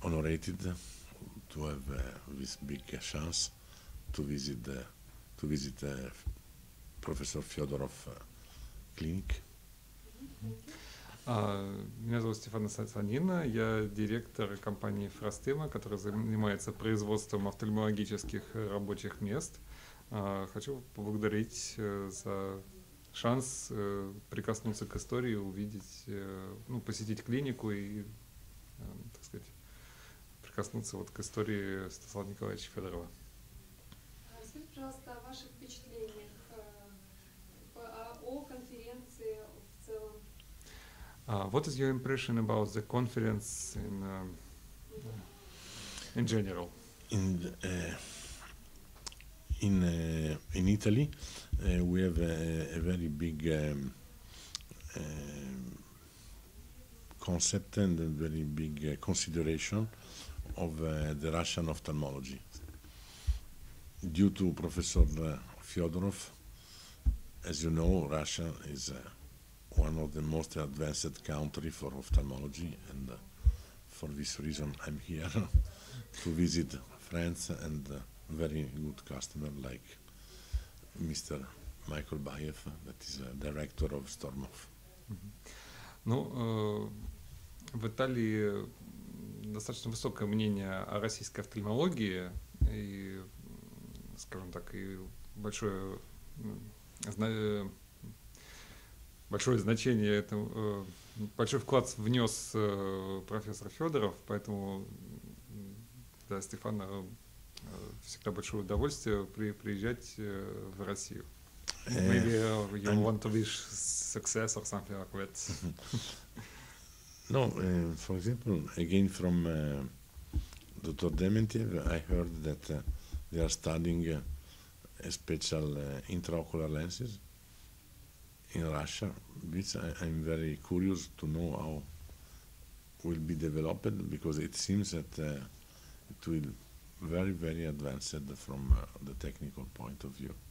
honored to have this big chance to visit Professor Fyodorov clinic. Меня зовут Стефан Сатанин, я директор компании Фростема, которая занимается производством офтальмологических рабочих мест. Хочу поблагодарить за шанс прикоснуться к истории, увидеть, посетить клинику и, так сказать, прикоснуться вот к истории Станислава Николаевича Федорова. Расскажите, пожалуйста, о ваших впечатлениях о конференции в целом. What is your impression about the conference in general? In Italy, we have a very big concept and a very big consideration of the Russian ophthalmology. Due to Professor Fyodorov, as you know, Russia is one of the most advanced countries for ophthalmology, and for this reason I'm here to visit friends and very good customer like Mr. Michael Bayev, that is a director of Stormov. В Италии достаточно высокое мнение о российской офтальмологии и, скажем так, и большое значение этому, большой вклад внес профессор Федоров, поэтому для Стефана всегда большое удовольствие приезжать в Россию. Maybe you want to wish success or something like that. No, for example, again from Dr. Dementiev, I heard that they are studying a special intraocular lenses in Russia, which I'm very curious to know how will be developed, because it seems that it will very, very advanced from the technical point of view.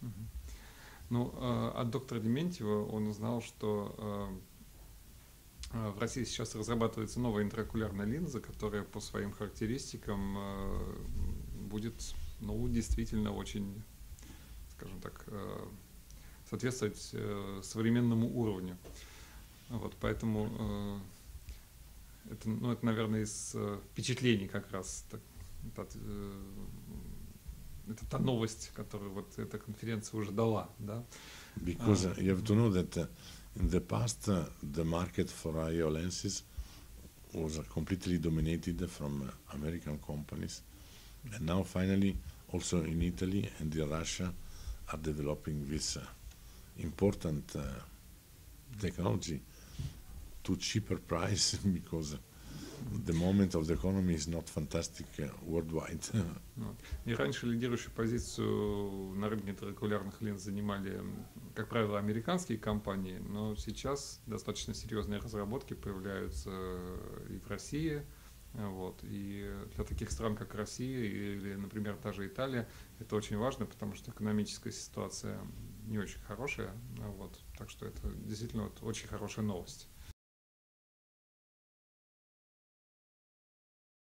От доктора Дементьева он узнал, что в России сейчас разрабатывается новая интраокулярная линза, которая по своим характеристикам будет, действительно очень, скажем так, соответствовать современному уровню. Вот, поэтому это, наверное, из впечатлений как раз. Это та новость, которую вот эта конференция уже дала, да? Because you have to know that in the past the market for IO lenses was completely dominated from American companies, and now finally also in Italy and in Russia are developing this important technology to cheaper price, because the moment of the economy is not fantastic worldwide. И раньше лидирующую позицию на рынке интраокулярных линз занимали, как правило, американские компании, но сейчас достаточно серьезные разработки появляются и в России. Вот. И для таких стран, как Россия или, например, та же Италия, это очень важно, потому что экономическая ситуация не очень хорошая. Вот. Так что это действительно очень хорошая новость.